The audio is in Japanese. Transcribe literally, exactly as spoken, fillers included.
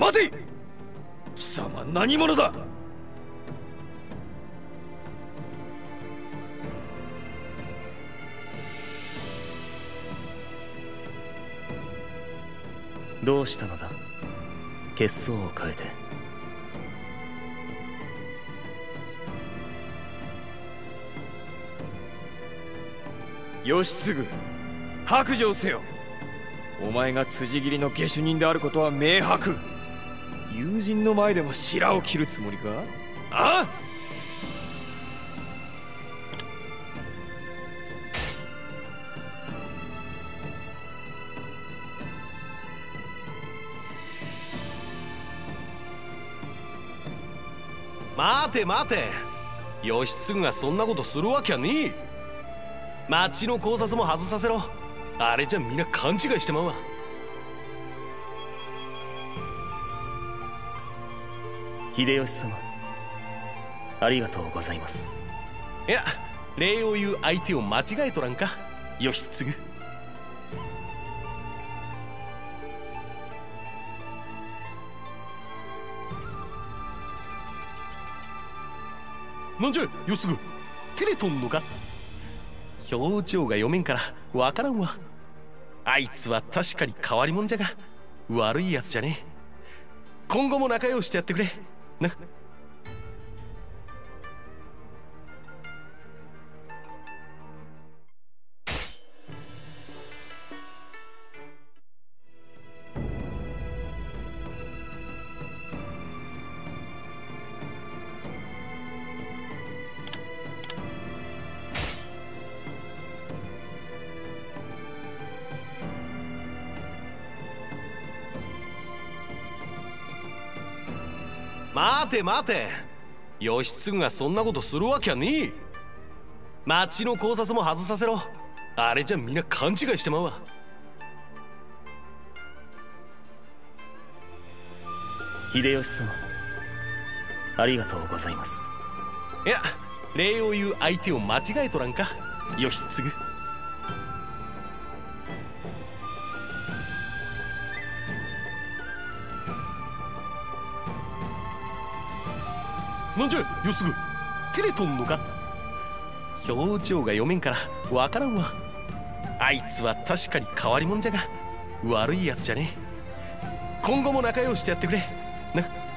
待て。貴様何者だ。 どうしたのだ、血相を変えて。 義継、白状せよ。お前が辻斬りの下手人であることは明白。友人の前でも白を切るつもりか。ああ。 待て待て、義継がそんなことするわけはねえ。町の考察も外させろ。あれじゃみんな勘違いしてまうわ。 秀吉様、ありがとうございます。 いや、礼を言う相手を間違えとらんか、義継。なんじゃ義継、照れとんのか。表情が読めんからわからんわ。あいつは確かに変わり者じゃが悪いやつじゃねえ。今後も仲良くしてやってくれな。待て待て、義継がそんなことするわけはねえ。町の考察も外させろ。あれじゃみんな勘違いしてまうわ。 秀吉様、ありがとうございます。 いや、礼を言う相手を間違えとらんか、義継。なんじゃ義継、照れとんのか。表情が読めんからわからんわ。あいつは確かに変わり者じゃが悪いやつじゃねえ。今後も仲良くしてやってくれな。